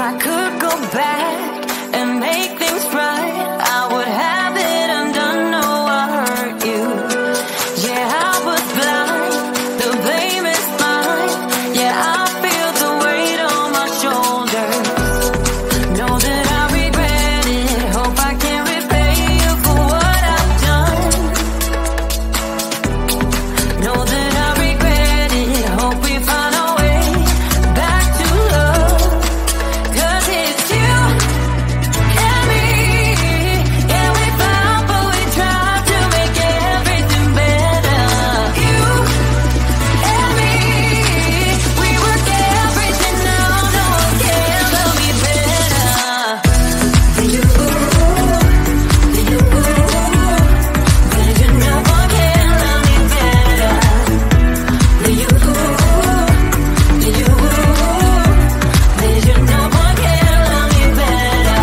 I could go back and make things right, I would have it undone. No, I hurt you. Yeah, I was blind, the blame is mine. Yeah, I feel the weight on my shoulders. Know that I regret it, hope I can repay you for what I've done. Know that I regret it, hope we find a way back to love. 'Cause it's you and me. Yeah, we fought but we tried to make everything better. You and me, we work everything out. No one can love me better than you. Than you. Than you. No one can love me better than you. Than you. Than you. No one can love me better.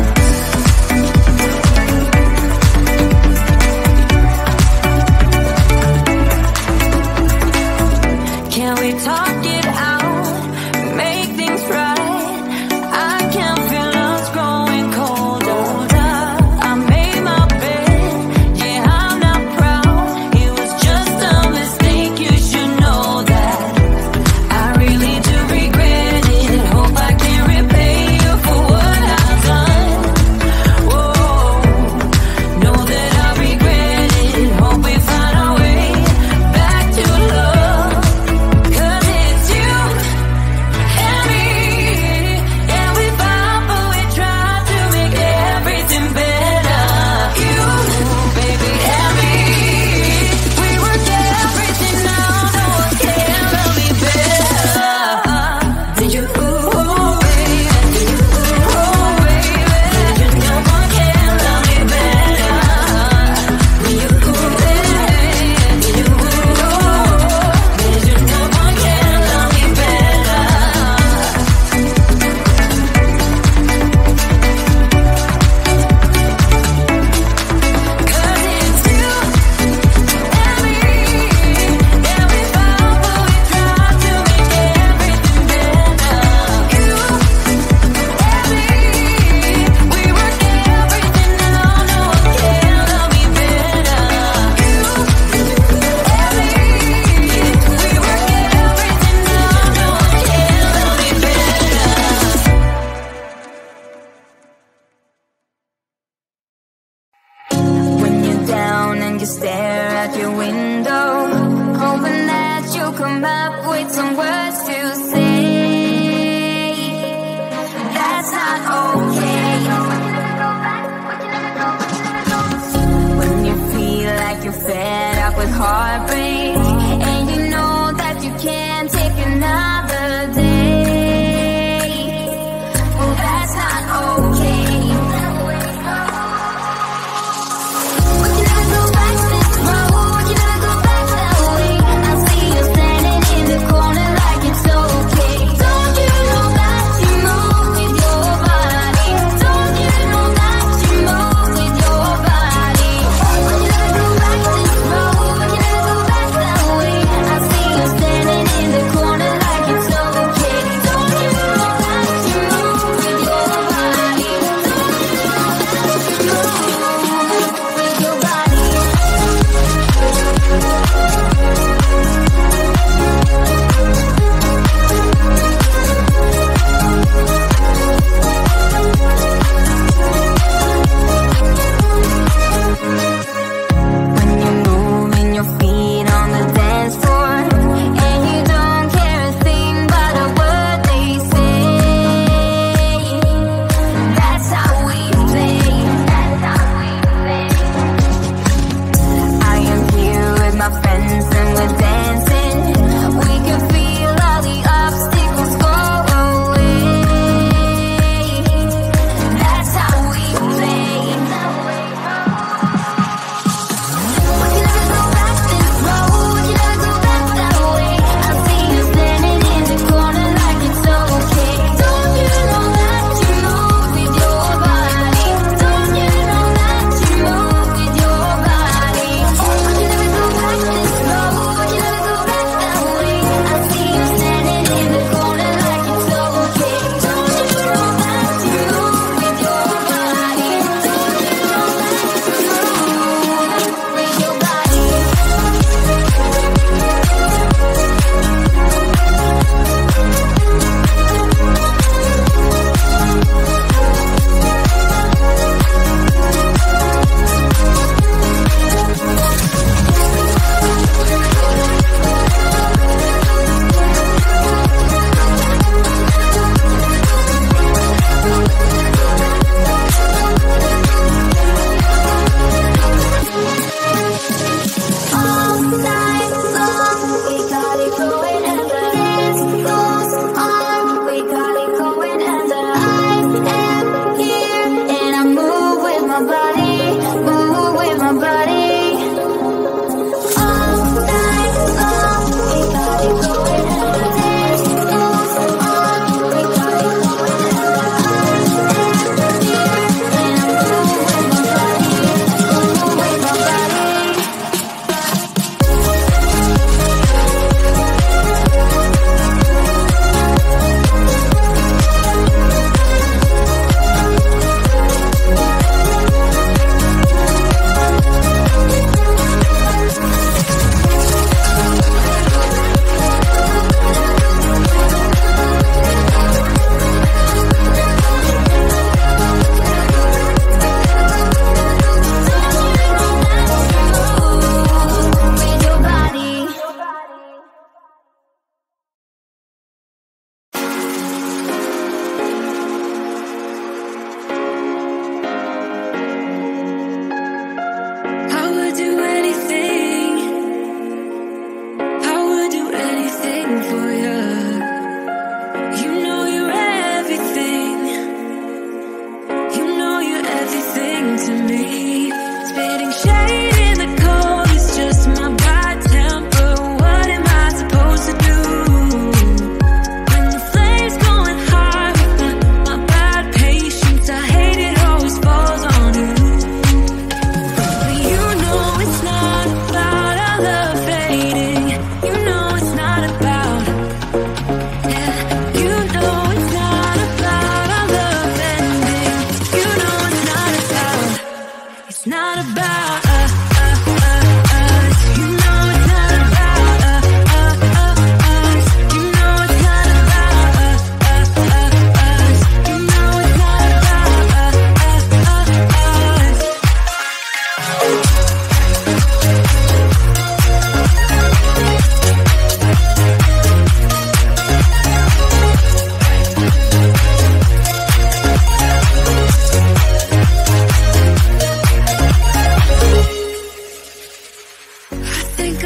Can we talk it out? Make things right. I can feel us growing colder. I made my bed, yeah, I'm not proud. It was just a mistake, you should know that. I really do regret it, hope I can repay you for what I've done. Whoa, know that I regret it, hope we find a way back to love. 'Cause it's you and me. Yeah, we fought but we tried to make everything better. You, baby, and me, we work everything out. No one can love me better than you, baby. Than you, baby. No one can love me better than you, baby. Than you, no one can love me better. 'Cause it's you and me. Yeah, we fought but we tried to make everything better. You and me, we work everything out. No one can love me better. You and me, we work everything out. No one can love me better. When you're down and you stare out your window, hoping that you'll come up with some words to say. That's not okay. When you feel like you're fed up with heartbreak, and you know that you can't take another day. Well, that's not okay. We can never go back this road. We can never go back that way. I see you standing in the corner like it's okay. Don't you know that you move with your body? Don't you know that you move with your body? We can never go back this road. We can never go back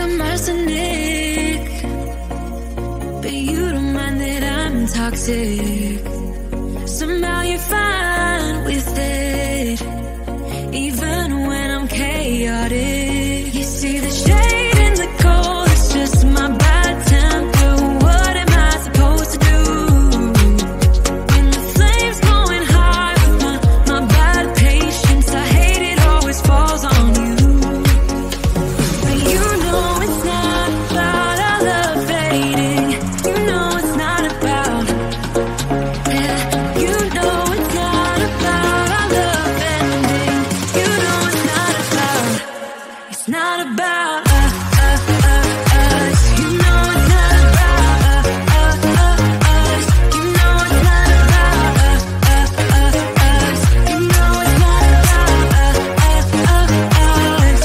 I'm arsenic, but you don't mind that I'm toxic. Somehow you're fine with it, even when I'm chaotic. You see the shade in the cold, it's just my bad temper. What am I supposed to do when the flames going high with my bad patience? I hate it always falls on you. But you know it's not about our love fading. You know it's not about, yeah. You know it's not about our love ending. You know it's not about, it's not about us. You know it's not about us. You know it's not about us. You know it's not about us.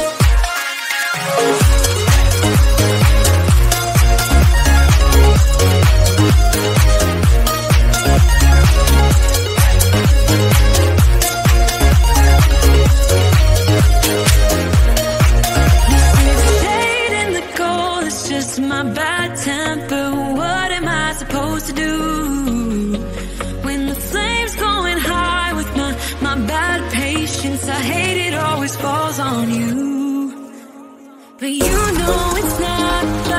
Shade in the cold, it's just my bad temper. What am I supposed to do when the flames going high with my bad patience? I hate it always falls on you. But you know it's not